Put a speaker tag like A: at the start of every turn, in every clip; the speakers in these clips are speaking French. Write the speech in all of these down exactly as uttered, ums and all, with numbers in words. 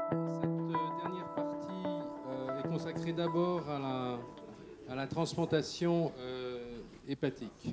A: dernière partie euh, est consacrée d'abord à la, à la transplantation euh, hépatique.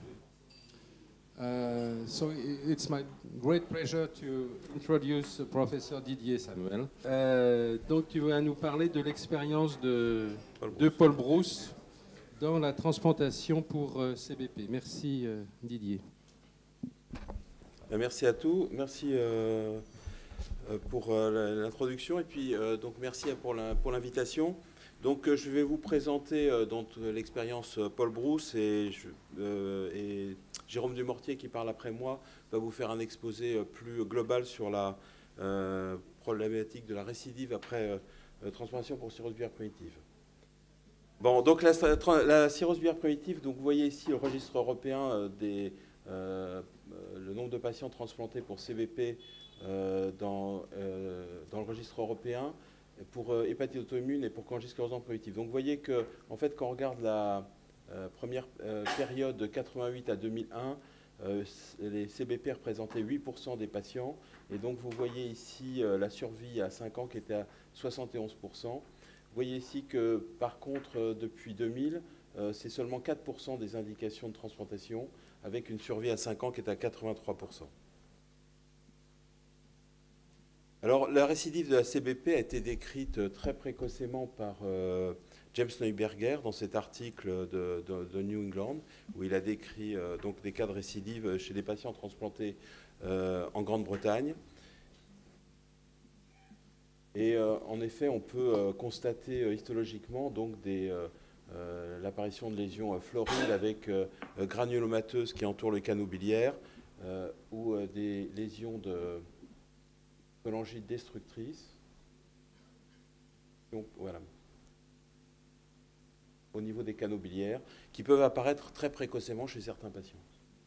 A: Uh, so it's my great pleasure to introduce Professor Didier Samuel. Euh, donc tu vas nous parler de l'expérience de, de Paul Brousse dans la transplantation pour euh, C B P. Merci euh, Didier.
B: Merci à tous, merci euh, pour euh, l'introduction et puis euh, donc merci pour l'invitation. Donc euh, je vais vous présenter euh, l'expérience Paul Brousse et, je, euh, et Jérôme Dumortier qui parle après moi va vous faire un exposé plus global sur la euh, problématique de la récidive après euh, transplantation pour cirrhose biliaire primitive. Bon, donc la, la cirrhose biliaire primitive, donc vous voyez ici le registre européen euh, des euh, le nombre de patients transplantés pour C B P euh, dans, euh, dans le registre européen pour euh, hépatite auto-immune et pour cholangiocarcinome primitif. Donc vous voyez que en fait quand on regarde la euh, première euh, période de quatre-vingt-huit à deux mille un, euh, les C B P représentaient huit pour cent des patients et donc vous voyez ici euh, la survie à cinq ans qui était à soixante et onze pour cent. Vous voyez ici que par contre euh, depuis deux mille, euh, c'est seulement quatre pour cent des indications de transplantation avec une survie à cinq ans qui est à quatre-vingt-trois pour cent. Alors, la récidive de la C B P a été décrite très précocement par euh, James Neuberger dans cet article de, de, de New England, où il a décrit euh, donc des cas de récidive chez des patients transplantés euh, en Grande-Bretagne. Et euh, en effet, on peut euh, constater euh, histologiquement donc des... Euh, Euh, l'apparition de lésions euh, floriles avec euh, granulomateuses qui entourent le canaux biliaire euh, ou euh, des lésions de cholangite destructrice. Donc, voilà. Au niveau des canaux biliaires, qui peuvent apparaître très précocement chez certains patients.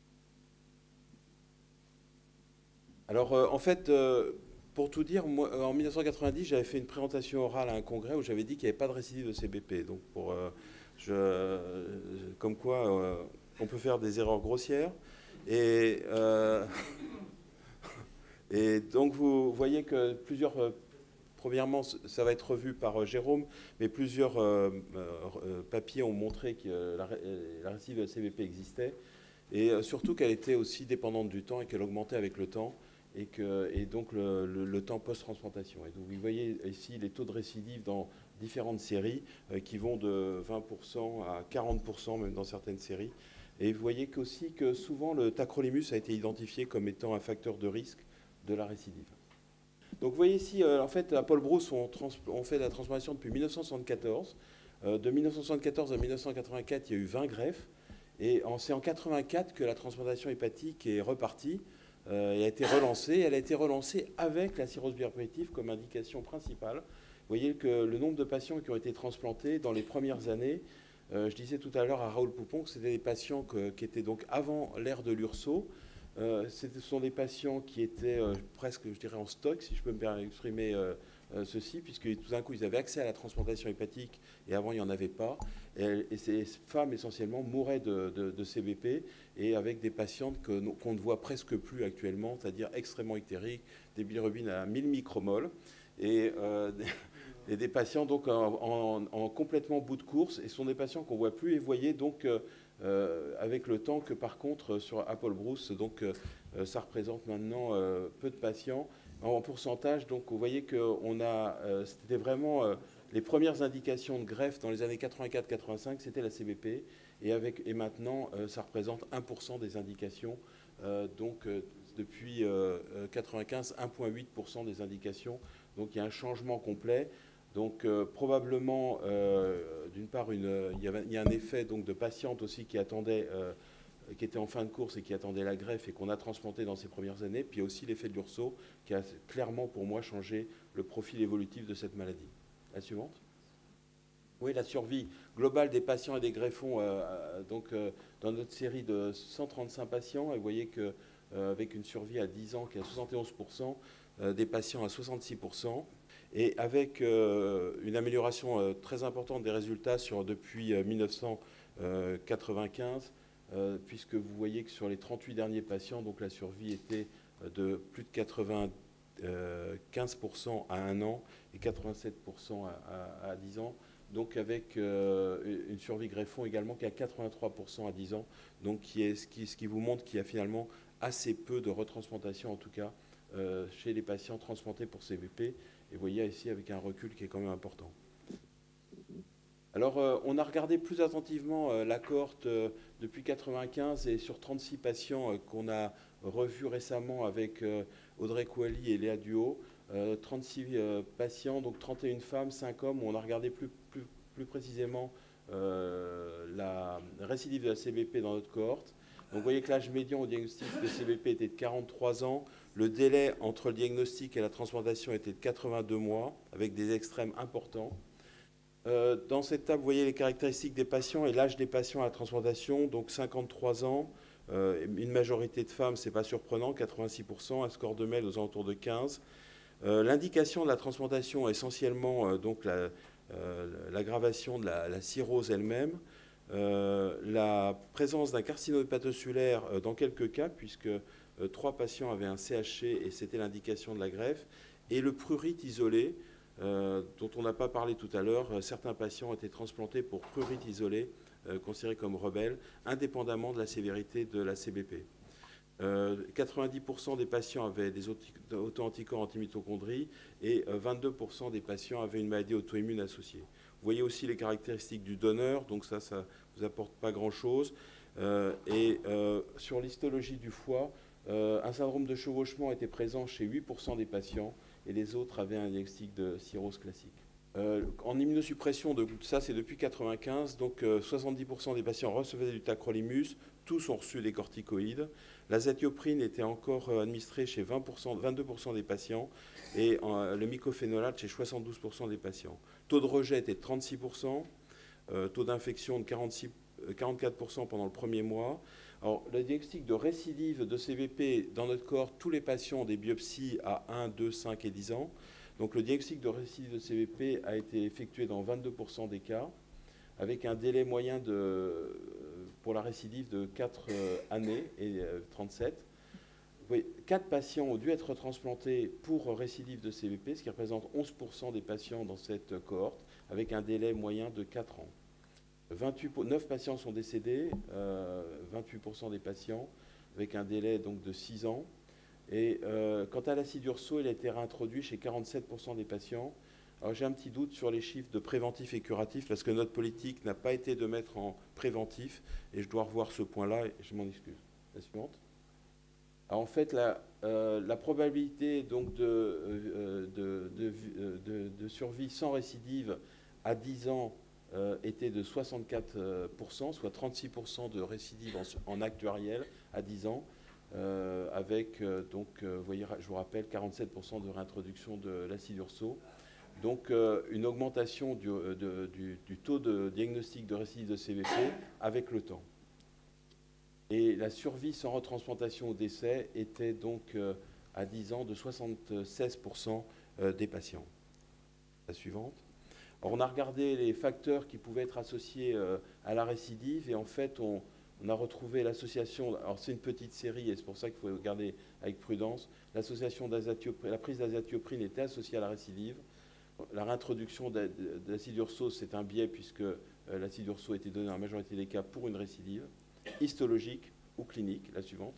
B: Alors, euh, en fait, euh, pour tout dire, moi, en mille neuf cent quatre-vingt-dix, j'avais fait une présentation orale à un congrès où j'avais dit qu'il n'y avait pas de récidive de C B P. Donc, pour, euh, je, comme quoi, euh, on peut faire des erreurs grossières. Et, euh, et donc, vous voyez que plusieurs... Euh, premièrement, ça va être revu par euh, Jérôme, mais plusieurs euh, euh, papiers ont montré que la, la récidive de C B P existait. Et euh, surtout qu'elle était aussi dépendante du temps et qu'elle augmentait avec le temps. Et, que, et donc le, le, le temps post-transplantation. Et donc vous voyez ici les taux de récidive dans différentes séries euh, qui vont de vingt pour cent à quarante pour cent même dans certaines séries. Et vous voyez aussi que souvent le tacrolimus a été identifié comme étant un facteur de risque de la récidive. Donc vous voyez ici, euh, en fait, à Paul Brousse, on, on fait de la transplantation depuis mille neuf cent soixante-quatorze. Euh, de mille neuf cent soixante-quatorze à mille neuf cent quatre-vingt-quatre, il y a eu vingt greffes. Et c'est en mille neuf cent quatre-vingt-quatre que la transplantation hépatique est repartie. Euh, elle a été relancée. Elle a été relancée avec la cirrhose biliaire primitive comme indication principale. Vous voyez que le nombre de patients qui ont été transplantés dans les premières années, euh, je disais tout à l'heure à Raoul Poupon que c'était des patients que, qui étaient donc avant l'ère de l'U R S O. Euh, ce sont des patients qui étaient euh, presque, je dirais, en stock, si je peux me exprimer euh, euh, ceci, puisque tout d'un coup, ils avaient accès à la transplantation hépatique, et avant, il n'y en avait pas. Et, et ces femmes, essentiellement, mouraient de, de, de C B P, et avec des patientes que, qu'on ne voit presque plus actuellement, c'est-à-dire extrêmement ictériques, des bilirubines à mille micromoles, et, euh, et des patients donc en, en, en complètement bout de course, et ce sont des patients qu'on ne voit plus, et vous voyez donc... Euh, Euh, avec le temps que par contre sur Paul Brousse, donc euh, ça représente maintenant euh, peu de patients en pourcentage. Donc vous voyez que on a, euh, c'était vraiment euh, les premières indications de greffe dans les années quatre-vingt-quatre quatre-vingt-cinq, c'était la C B P, et avec et maintenant euh, ça représente un pour cent des indications. Euh, donc euh, depuis euh, quatre-vingt-quinze, un virgule huit pour cent des indications. Donc il y a un changement complet. Donc euh, probablement, euh, d'une part, une, il, y avait, il y a un effet donc, de patientes aussi qui attendaient, euh, qui étaient en fin de course et qui attendaient la greffe et qu'on a transplanté dans ces premières années. Puis il y a aussi l'effet de l'U R S O qui a clairement pour moi changé le profil évolutif de cette maladie. La suivante. Oui, la survie globale des patients et des greffons, euh, donc euh, dans notre série de cent trente-cinq patients, et vous voyez que euh, avec une survie à dix ans qui est à soixante et onze pour cent, euh, des patients à soixante-six pour cent. Et avec euh, une amélioration euh, très importante des résultats sur, depuis euh, mille neuf cent quatre-vingt-quinze, euh, puisque vous voyez que sur les trente-huit derniers patients, donc la survie était de plus de quatre-vingt, euh, quinze pour cent à un an et quatre-vingt-sept pour cent à, à, à dix ans. Donc avec euh, une survie greffon également qui est à quatre-vingt-trois pour cent à dix ans, donc qui est, ce, qui, ce qui vous montre qu'il y a finalement assez peu de retransplantation, en tout cas, euh, chez les patients transplantés pour C V P. Et vous voyez ici avec un recul qui est quand même important. Alors, euh, on a regardé plus attentivement euh, la cohorte euh, depuis quatre-vingt-quinze et sur trente-six patients euh, qu'on a revus récemment avec euh, Audrey Kouali et Léa Duhaut. Euh, trente-six euh, patients, donc trente et une femmes, cinq hommes, où on a regardé plus, plus, plus précisément euh, la récidive de la C V P dans notre cohorte. Donc, vous voyez que l'âge médian au diagnostic de C V P était de quarante-trois ans. Le délai entre le diagnostic et la transplantation était de quatre-vingt-deux mois, avec des extrêmes importants. Euh, dans cette table, vous voyez les caractéristiques des patients et l'âge des patients à la transplantation. Donc, cinquante-trois ans, euh, une majorité de femmes, ce n'est pas surprenant, quatre-vingt-six pour cent, un score de Mel aux alentours de quinze. Euh, L'indication de la transplantation, essentiellement, euh, donc la, euh, l'aggravation de la, la cirrhose elle-même, euh, la présence d'un carcinome hépatocellulaire euh, dans quelques cas, puisque euh, trois patients avaient un C H C et c'était l'indication de la greffe, et le prurite isolé, euh, dont on n'a pas parlé tout à l'heure. Euh, certains patients ont été transplantés pour prurite isolé, euh, considérés comme rebelles, indépendamment de la sévérité de la C B P. Euh, quatre-vingt-dix pour cent des patients avaient des auto-anticorps anti-mitochondrie et euh, vingt-deux pour cent des patients avaient une maladie auto-immune associée. Vous voyez aussi les caractéristiques du donneur, donc ça, ça ne vous apporte pas grand-chose. Euh, et euh, sur l'histologie du foie, euh, un syndrome de chevauchement était présent chez huit pour cent des patients et les autres avaient un diagnostic de cirrhose classique. Euh, en immunosuppression, de, ça c'est depuis quatre-vingt-quinze, donc euh, soixante-dix pour cent des patients recevaient du tacrolimus, tous ont reçu des corticoïdes. L'azatioprine était encore euh, administrée chez vingt pour cent, vingt-deux pour cent des patients et euh, le mycophénolate chez soixante-douze pour cent des patients. Taux de rejet était de trente-six pour cent, euh, taux d'infection de quarante-six, quarante-quatre pour cent pendant le premier mois. Alors, le diagnostic de récidive de C V P dans notre corps, tous les patients ont des biopsies à un, deux, cinq et dix ans. Donc le diagnostic de récidive de C V P a été effectué dans vingt-deux pour cent des cas, avec un délai moyen de, pour la récidive de quatre années et trente-sept. Vous voyez, quatre patients ont dû être transplantés pour récidive de C V P, ce qui représente onze pour cent des patients dans cette cohorte, avec un délai moyen de quatre ans. vingt-huit, neuf patients sont décédés, euh, vingt-huit pour cent des patients, avec un délai donc de six ans. Et euh, quant à l'acide urso, il a été réintroduit chez quarante-sept pour cent des patients. Alors j'ai un petit doute sur les chiffres de préventif et curatif, parce que notre politique n'a pas été de mettre en préventif, et je dois revoir ce point-là, et je m'en excuse. La suivante. Alors en fait, la, euh, la probabilité donc, de, euh, de, de, de, de survie sans récidive à dix ans euh, était de soixante-quatre pour cent, soit trente-six pour cent de récidive en, en actuariel à dix ans. Euh, avec, euh, donc, euh, vous voyez, je vous rappelle, quarante-sept pour cent de réintroduction de l'acide urso. Donc, euh, une augmentation du, de, du, du taux de diagnostic de récidive de C V P avec le temps. Et la survie sans retransplantation au décès était donc, euh, à dix ans, de soixante-seize pour cent des patients. La suivante. Alors, on a regardé les facteurs qui pouvaient être associés euh, à la récidive, et en fait, on On a retrouvé l'association, alors c'est une petite série et c'est pour ça qu'il faut regarder avec prudence, l'association d'azatioprine, la prise d'azatioprine était associée à la récidive. La réintroduction de l'acide urso, c'est un biais puisque l'acide urso a été donné dans la majorité des cas pour une récidive, histologique ou clinique, la suivante.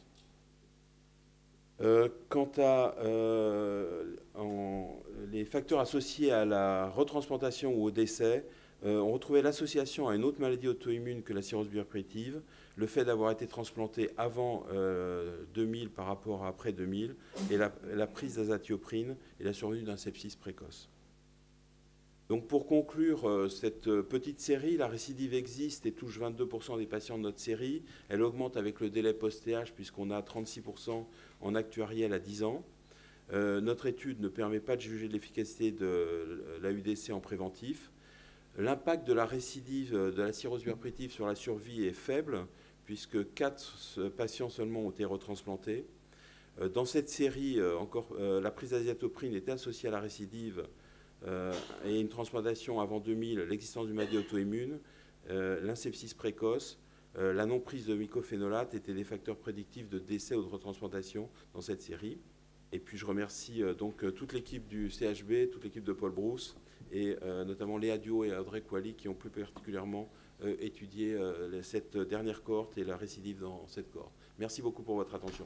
B: Euh, quant à euh, en, les facteurs associés à la retransplantation ou au décès, Euh, on retrouvait l'association à une autre maladie auto-immune que la cirrhose bioappréciative, le fait d'avoir été transplanté avant euh, deux mille par rapport à après deux mille, et la, la prise d'azatioprine et la survenue d'un sepsis précoce. Donc pour conclure euh, cette petite série, la récidive existe et touche vingt-deux pour cent des patients de notre série. Elle augmente avec le délai post-T H puisqu'on a trente-six pour cent en actuariel à dix ans. Euh, notre étude ne permet pas de juger de l'efficacité de la U D C en préventif. L'impact de la récidive de la cirrhose bioappréciative sur la survie est faible, puisque quatre patients seulement ont été retransplantés. Dans cette série, encore, la prise d'azatioprine était associée à la récidive et une transplantation avant deux mille, l'existence d'une maladie auto-immune, l'insepsis précoce, la non-prise de mycophénolate étaient des facteurs prédictifs de décès ou de retransplantation dans cette série. Et puis je remercie euh, donc euh, toute l'équipe du C H B, toute l'équipe de Paul Brousse, et euh, notamment Léa Dio et Audrey Kouali qui ont plus particulièrement euh, étudié euh, cette dernière cohorte et la récidive dans cette cohorte. Merci beaucoup pour votre attention.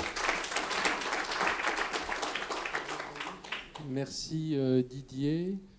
A: Merci euh, Didier.